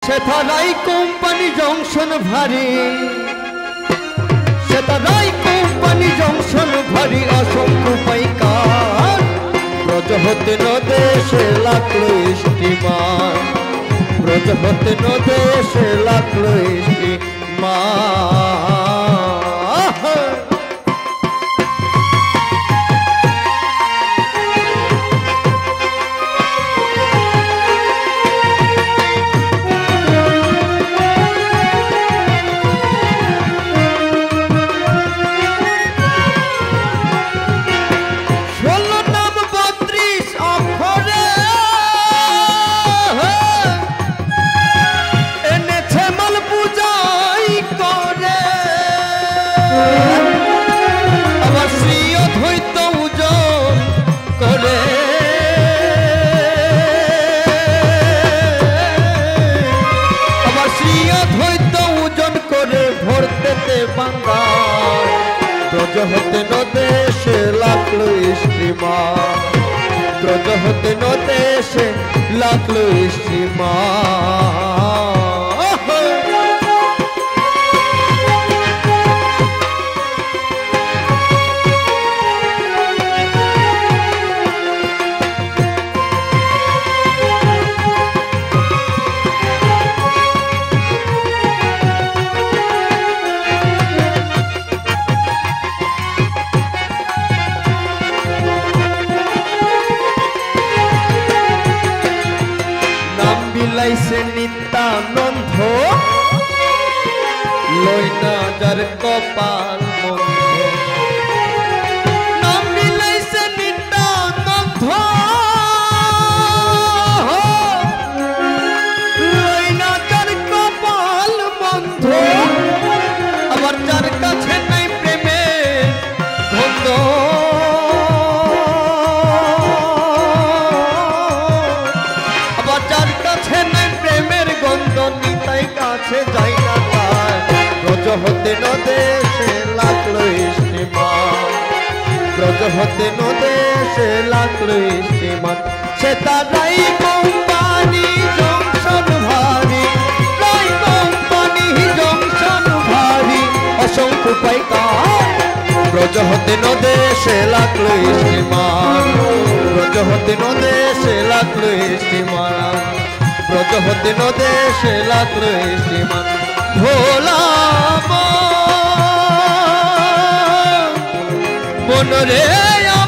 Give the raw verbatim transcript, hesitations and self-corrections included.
সেতারাই company junction ভারী, সেতারাই company junction ভারী অসংখ্য পাইকার। ব্রজ হতে নদেশে লাগলো স্টিমার, ব্রজ হতে নদেশে লাগলো স্টিমার। ব্রজ হতে নদেশে লাগলো স্টিমার, ব্রজ হতে নদেশে লাগলো স্টিমার। বিলাইছে নিত্যানন্দ লইনা যার কপাল মন্দ, নাম বিলাইছে নিত্যানন্দ লইনা যার কপাল মন্দ। আবার যার কাছে নাই প্রেমের ধন্দ, আবার যার কাছে নাই প্রেমের গন্ধ নিতাই কাছে যাই না তার। ব্রজ হতে নদেশে লাগলো স্টিমার, ব্রজ হতে নদেশে লাগলো স্টিমার। সেতারাই কোম্পানি জংশন ভারী, রাই কোম্পানি জংশন ভারী অসংখ্য পাইকার। ব্রজ হতে নদেশে লাগলো স্টিমার, ব্রজ হতে নদেশে লাগলো স্টিমার, ব্রজ হতে নদেশে লাগলো স্টিমার। ভোলা মন রে